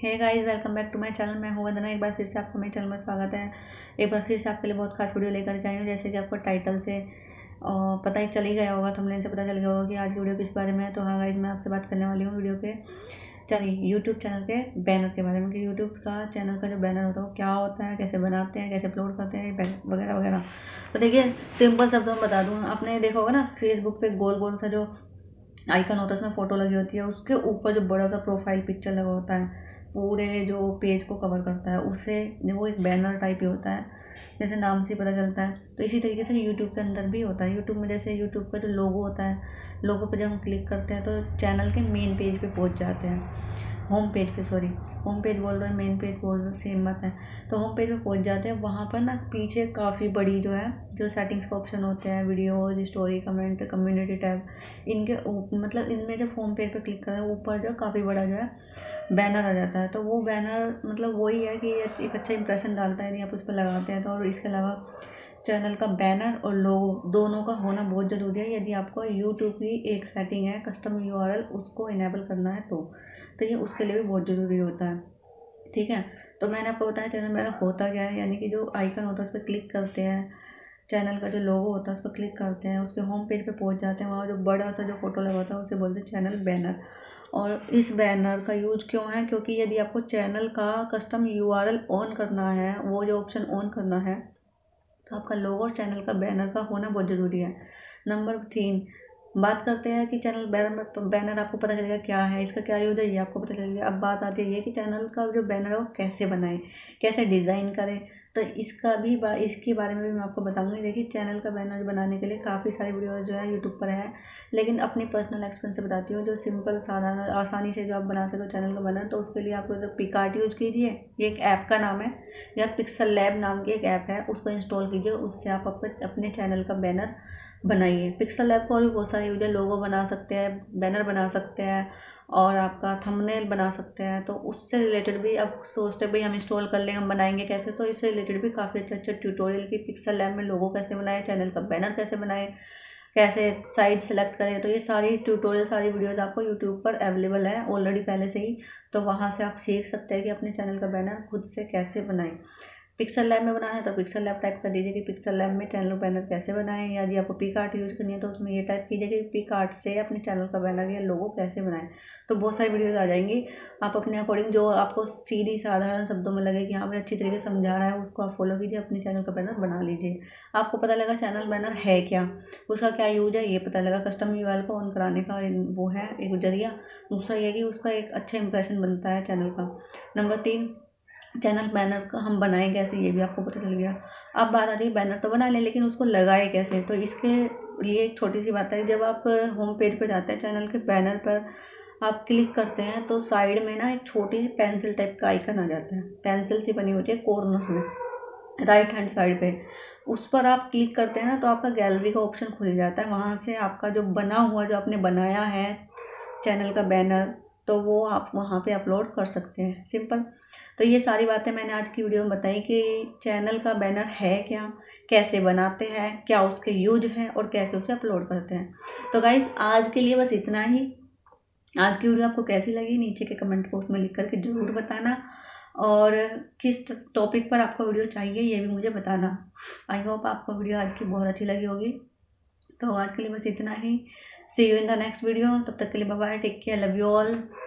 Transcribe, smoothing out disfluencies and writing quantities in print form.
Hey guys, welcome back to my channel. मैं हूं वंदना। एक बार फिर से आपका मेरे चैनल में स्वागत है। एक बार फिर से आपके लिए बहुत खास वीडियो लेकर के आई हूं। जैसे कि आपको टाइटल से पता ही चल ही गया होगा, थंबनेल से पता चल गया होगा कि आज की वीडियो किस बारे में है। तो हाँ गाइस, मैं आपसे बात करने वाली हूँ वीडियो के यूट्यूब चैनल के बैनर के बारे में कि यूट्यूब का चैनल का जो बैनर होता है वो क्या होता है, कैसे बनाते हैं, कैसे अपलोड करते हैं वगैरह वगैरह। तो देखिए, सिंपल शब्दों में बता दूँ, आपने देखा होगा ना फेसबुक पे गोल गोल सा जो आइकन होता है, उसमें फोटो लगी होती है, उसके ऊपर जो बड़ा सा प्रोफाइल पिक्चर लगा होता है, पूरे जो पेज को कवर करता है, उसे वो एक बैनर टाइप ही होता है, जैसे नाम से पता चलता है। तो इसी तरीके से यूट्यूब के अंदर भी होता है। यूट्यूब में जैसे यूट्यूब का जो लोगो होता है, लोगो पे जब हम क्लिक करते हैं तो चैनल के मेन पेज पे पहुंच जाते हैं। होम पेज पे, सॉरी होम पेज बोल रहे हैं, मेन पेज बोल रहे, सेम बात है। तो होम पेज पे पहुंच जाते हैं। वहाँ पर ना पीछे काफ़ी बड़ी जो है जो सेटिंग्स का ऑप्शन होते हैं, video, story, comment, community tab, इनके मतलब इनमें जब होम पेज पे क्लिक करते हैं ऊपर जो काफ़ी बड़ा जो है बैनर आ जाता है। तो वो बैनर मतलब वही है कि एक अच्छा इंप्रेशन डालता है यदि आप उस पर लगाते हैं तो। और इसके अलावा चैनल का बैनर और लोगो दोनों का होना बहुत ज़रूरी है। यदि आपको यूट्यूब की एक सेटिंग है कस्टम यूआरएल, उसको इनेबल करना है तो ये उसके लिए भी बहुत ज़रूरी होता है। ठीक है, तो मैंने आपको बताया चैनल बैनर होता क्या है। यानी कि जो आइकन होता है उस पर क्लिक करते हैं, चैनल का जो लोगो होता है उस पर क्लिक करते हैं, उसके होम पेज पे पहुंच जाते हैं। वहाँ जो बड़ा सा जो फोटो लगा होता है उसे बोलते हैं चैनल बैनर। और इस बैनर का यूज क्यों है? क्योंकि यदि आपको चैनल का कस्टम यूआरएल ऑन करना है, वो जो ऑप्शन ऑन करना है, तो आपका लोगो और चैनल का बैनर का होना बहुत ज़रूरी है। नंबर 3, बात करते हैं कि चैनल बैनर, तो बैनर आपको पता चलेगा क्या है, इसका क्या यूज है, ये आपको पता चलेगा। अब बात आती है ये कि चैनल का जो बैनर है वो कैसे बनाएं, कैसे डिज़ाइन करें। तो इसके बारे में भी मैं आपको बताऊंगी। देखिए, चैनल का बैनर बनाने के लिए काफ़ी सारी वीडियो जो है यूट्यूब पर है, लेकिन अपनी पर्सनल एक्सपीरियंस से बताती हूँ जो सिंपल साधारण आसानी से जो आप बना सको चैनल का बैनर। तो उसके लिए आपको तो पिकआर्ट यूज कीजिए, ये एक ऐप का नाम है, या पिक्सल लैब नाम की एक ऐप है, उसको इंस्टॉल कीजिए। उससे आप अपने चैनल का बैनर बनाइए। पिक्सल लैब को और भी बहुत सारे यूजर लोगो बना सकते हैं, बैनर बना सकते हैं और आपका थंबनेल बना सकते हैं। तो उससे रिलेटेड भी अब सोचते हैं भाई हम इंस्टॉल कर लें, हम बनाएंगे कैसे, तो इससे रिलेटेड भी काफ़ी अच्छे अच्छे ट्यूटोरियल की पिक्सल लैब में लोगो कैसे बनाए, चैनल का बैनर कैसे बनाए, कैसे साइड सेलेक्ट करें। तो ये सारी ट्यूटोरियल, सारी वीडियोस आपको यूट्यूब पर अवेलेबल है ऑलरेडी पहले से ही। तो वहाँ से आप सीख सकते हैं कि अपने चैनल का बैनर खुद से कैसे बनाएं। पिक्सल लैब में बनाना है तो पिक्सल लैब टाइप कर दीजिए कि पिक्सल लैब में चैनल बैनर कैसे बनाएं। यदि आपको पिकआर्ट यूज़ करनी है तो उसमें ये टाइप कीजिए कि पिकआर्ट से अपने चैनल का बैनर या लोगो कैसे बनाएं। तो बहुत सारी वीडियोस आ जाएंगी। आप अपने अकॉर्डिंग जो आपको सीधी साधारण शब्दों में लगे कि हाँ भाई अच्छी तरीके से समझा रहा है, उसको आप फॉलो कीजिए, अपने चैनल का बैनर बना लीजिए। आपको पता लगा चैनल बैनर है क्या, उसका क्या यूज है, ये पता लगा। कस्टम यूआरएल को ऑन कराने का वो है एक जरिया। दूसरा ये कि उसका एक अच्छा इंप्रेशन बनता है चैनल का। नंबर 3, चैनल बैनर का हम बनाएं कैसे, ये भी आपको पता चल गया। अब बात आती है बैनर तो बना लें, लेकिन उसको लगाए कैसे। तो इसके लिए एक छोटी सी बात है। जब आप होम पेज पर जाते हैं, चैनल के बैनर पर आप क्लिक करते हैं तो साइड में ना एक छोटी सी पेंसिल टाइप का आइकन आ जाता है, पेंसिल सी बनी होती है कॉर्नर में राइट हैंड साइड पे। उस पर आप क्लिक करते हैं ना तो आपका गैलरी का ऑप्शन खुल जाता है। वहाँ से आपका जो बना हुआ, जो आपने बनाया है चैनल का बैनर, तो वो आप वहाँ पे अपलोड कर सकते हैं। सिंपल। तो ये सारी बातें मैंने आज की वीडियो में बताई कि चैनल का बैनर है क्या, कैसे बनाते हैं, क्या उसके यूज हैं और कैसे उसे अपलोड करते हैं। तो गाइज, आज के लिए बस इतना ही। आज की वीडियो आपको कैसी लगी नीचे के कमेंट बॉक्स में लिख करके ज़रूर बताना, और किस टॉपिक पर आपको वीडियो चाहिए ये भी मुझे बताना। आई होप आपको वीडियो आज की बहुत अच्छी लगी होगी। तो आज के लिए बस इतना ही। See you in the next video. तब तक के लिए bye bye, take care, love you all.